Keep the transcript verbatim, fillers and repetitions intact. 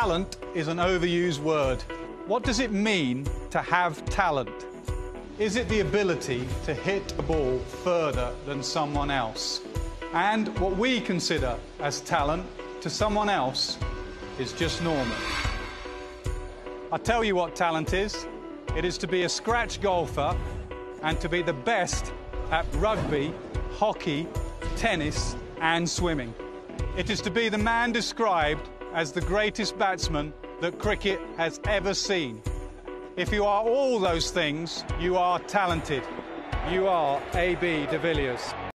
Talent is an overused word. What does it mean to have talent? Is it the ability to hit a ball further than someone else? And what we consider as talent to someone else is just normal. I'll tell you what talent is. It is to be a scratch golfer and to be the best at rugby, hockey, tennis and swimming. It is to be the man described as the greatest batsman that cricket has ever seen. If you are all those things, you are talented. You are A B de Villiers.